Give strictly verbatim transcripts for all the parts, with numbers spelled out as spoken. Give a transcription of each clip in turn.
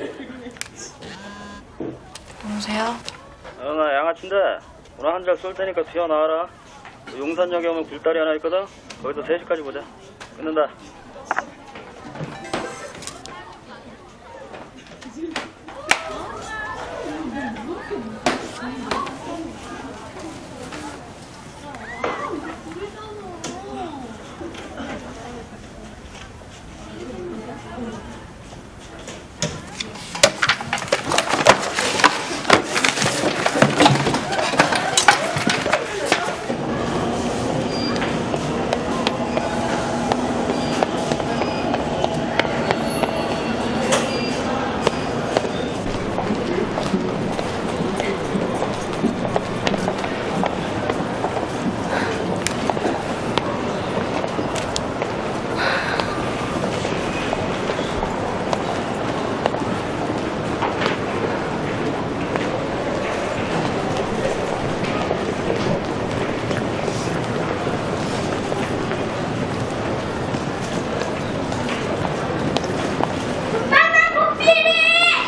여보세요? 어, 나 양아치인데 오늘 한 달 쏠 테니까 튀어나와라. 용산역에 오면 굴다리 하나 있거든. 거기서 세 시까지 보자. 끊는다.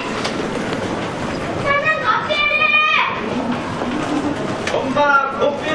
엄마, 커피!